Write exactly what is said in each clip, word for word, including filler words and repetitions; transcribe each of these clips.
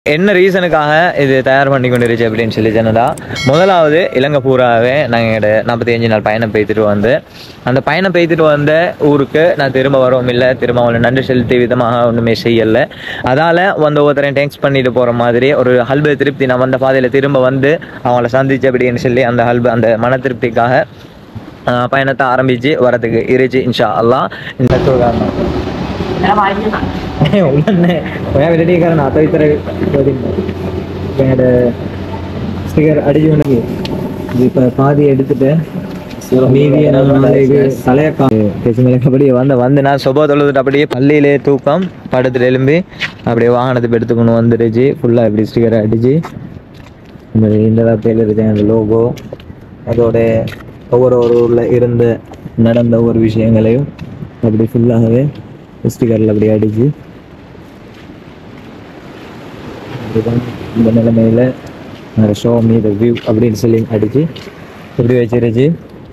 என்ன ரீசனுக்காக இது தயார் பண்ணி கொண்டிருச்சு அப்படின்னு சொல்லி சொன்னதா, முதலாவது இலங்கை பூராவே நாங்கள் நாற்பத்தி அஞ்சு நாள் பயணம் பெய்துட்டு வந்து அந்த பயணம் பெய்துட்டு வந்த ஊருக்கு நான் திரும்ப வரவும் இல்லை, திரும்ப அவங்களை நன்றி செலுத்தி விதமாக ஒன்றுமே செய்யலை. அதால் வந்து ஒவ்வொருத்தரையும் டேங்க்ஸ் பண்ணிட்டு போகிற மாதிரி ஒரு ஹல்பு திருப்தி, நான் வந்த பாதையில் திரும்ப வந்து அவங்கள சந்திச்சு அப்படின்னு சொல்லி அந்த ஹல்பு அந்த மன திருப்திக்காக பயணத்தை ஆரம்பித்து வரதுக்கு இருச்சு இன்ஷா அல்லாஹ். இந்த காரணம் உடனே ரெடிக்காரன் அத்தை தர என்னோட ஸ்டிக்கர் அடிச்சு உனக்கு இப்போ பாதி எடுத்துட்டு மீதியை நாளைக்கு தலையக்கா அப்படியே வந்து வந்து நான் சொபா தொழுதுட்டு அப்படியே பள்ளியிலே தூக்கம் படுத்துட்டு எழும்பி அப்படியே வாகனத்துக்கு எடுத்துக்கொண்டு வந்துடுச்சு. ஃபுல்லாக இப்படி ஸ்டிக்கரை அடிச்சு இந்த பேர் இருக்கு அந்த லோகோ, அதோட ஒவ்வொரு ஒரு ஊரில் இருந்த நடந்த ஒவ்வொரு விஷயங்களையும் அப்படி ஃபுல்லாகவே ஸ்டிக்கரில் அப்படி அடிச்சு இந்த நிலைமையில் ஷோ மீ த வியூ அப்படின்னு சொல்லி அடிச்சு இப்படி வச்சிருச்சு.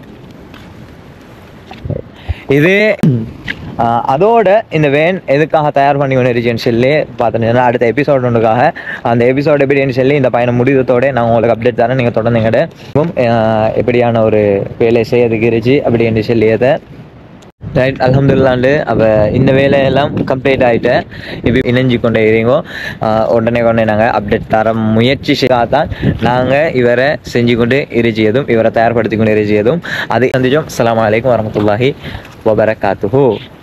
இது அதோட இந்த வேன் எதுக்காக தயார் பண்ணி கொண்டிருச்சுன்னு சொல்லி பார்த்துட்டீங்கன்னா அடுத்த எபிசோட் ஒன்றுக்காக அந்த எபிசோட் எப்படின்னு சொல்லி இந்த பயணம் முடிவத்தோடு நான் உங்களுக்கு அப்டேட் தரேன். நீங்கள் தொடர்ந்து எங்கட எப்படியான ஒரு வேலை செய்யறதுக்கு இருச்சு அப்படின்னு சொல்லியதை ரைட் அல்ஹம்துலில்லாஹ். அப்போ இந்த வேலையெல்லாம் கம்ப்ளீட் ஆகிட்டேன். இப்போ இணைஞ்சு கொண்டே இருங்கோ, உடனே கொண்டே நாங்கள் அப்டேட் தர முயற்சி செய்யாதான் நாங்கள் இவரை செஞ்சு கொண்டு இருச்சியதும் இவரை தயார்படுத்தி கொண்டு இருச்சியதும் அதை சந்திச்சோம். அஸ்ஸலாமு அலைக்கும் வரஹ்மத்துல்லாஹி வபரகாத்துஹு.